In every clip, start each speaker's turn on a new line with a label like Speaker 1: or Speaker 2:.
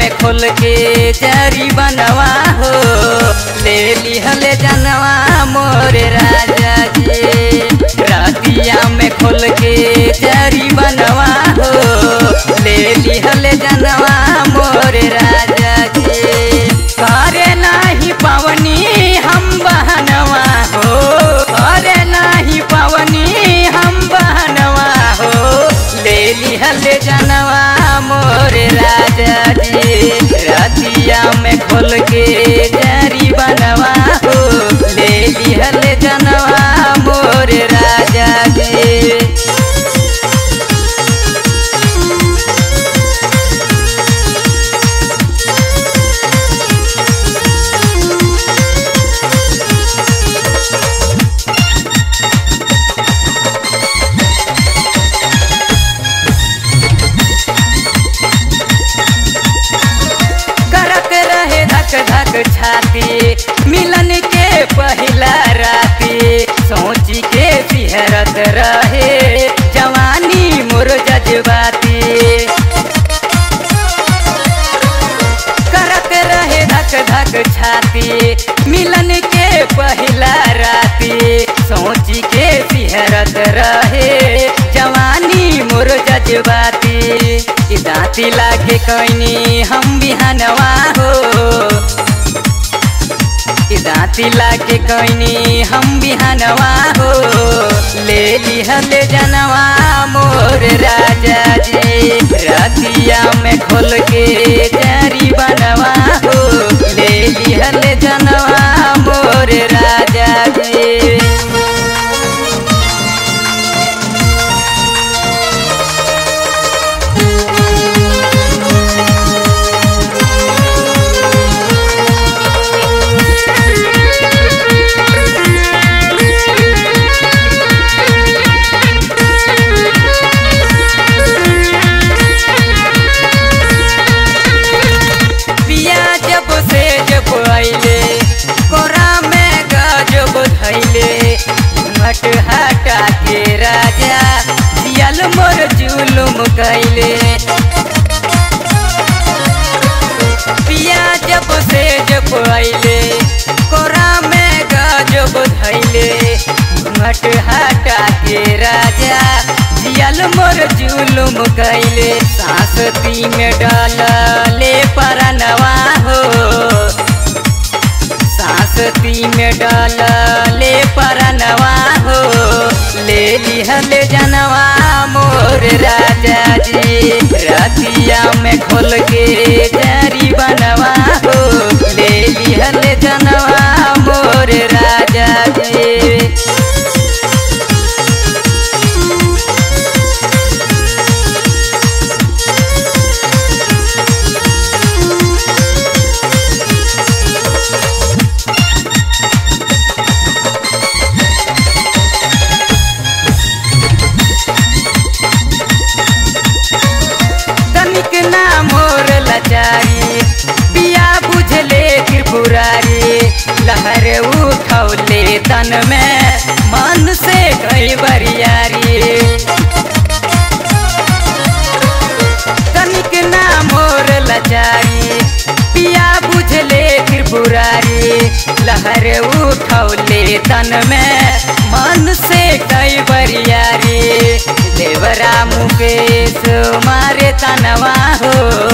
Speaker 1: में खोल के जरी बनवा हो ले लिहल जनवा मोर राजा जी। रतिया में खोल के जरी बनवा हो ले लिहल जनवा मोर राजा जी। करे नाही पवनी हम बहनवा हो, करे नाही पवनी हम बहनवा हो ले लिहल जनवा मोर राजा जी। रतिया में खोल के जरी बनवा हो ले लिहल जनवा मोर राजा जी। धक छाती मिलन के पहिला राती सोची के सिहरत रहे जवानी मोर जज्बाती। करत रहे धक धक छाती मिलन के पहिला राती सोची के सिहरत रहे जवानी मोर जज्बाती। दांती लागे कैनी हम बिहनवा हो, दांती लागे कैनी हम बिहनवा हो ले लिहल जनवा मोर राजा जी। रतिया में खोल के जरी बनवा हो ले लिहल जनवा मोर राजा जी। कोरा में गजब धैले घूंघट हटा के राजा जियल मोर जुलुम कैले। पिया जब से जब अइले कोरा में गजब धैले घूंघट हटा के राजा जियल मोर जुलुम कैले। सांसती में डाले परनवा हो, सांसती में डाले परनवा हो ले लिहल जनवा मोर राजा जी। रतिया में खोल के जरी बनवा हो ले लिहल जनवा मोर राजा जी। पिया बुझले त्रिपुरारी लहर उठौले तन में मन से गई बरियारी। तनिक ना मोर लाचारी पिया बुझले त्रिपुरारी लहर उठौले तन में मन से गई बरियारी। देवरा मुकेश मारे तनवा हो,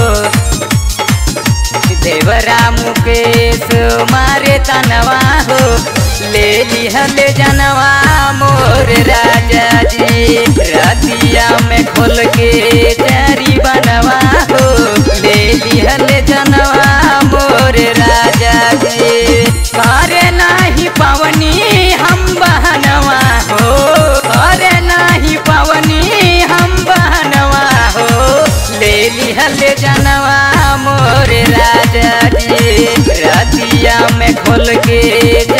Speaker 1: देवरा मुकेश मारे तनवा हो ले लिहल जनवा मोर राजा जी। रतिया में खोल के जरी बनवा हो ले लिहल जनवा मोर राजा जी। करे नाही पवनी हम बहनवा हो, करे नाही पवनी हम बहनवा हो ले लिहल जनवा मोर राजा जी। रतिया में खोल के